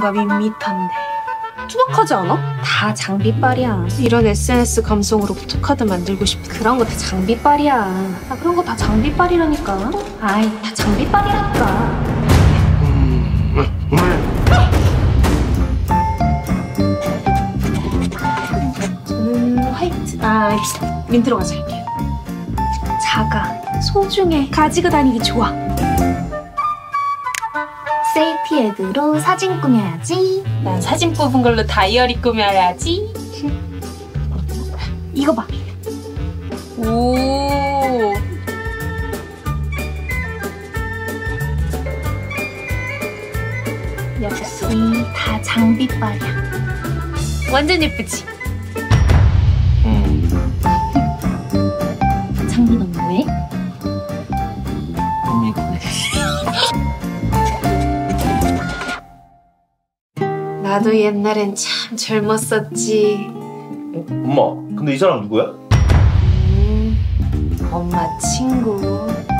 뭔가 밋밋한데 투박하지 않아? 다 장비빨이야. 이런 SNS 감성으로 포토카드 만들고 싶은 그런 거 다 장비빨이야. 아, 그런 거 다 장비빨이라니까. 아이, 다 장비빨이라니까. 저는 화이트. 민트로 가서 할게요. 작아, 소중해, 가지고 다니기 좋아. 셀피 앱으로 사진 꾸며야지. 난 사진 뽑은 걸로 다이어리 꾸며야지. 이거 봐. 오. 역시 다 장비빨이야. 완전 예쁘지? 장비 넌 뭐해? 나도 옛날엔 참 젊었었지. 엄마, 근데 이 사람 누구야? 엄마 친구.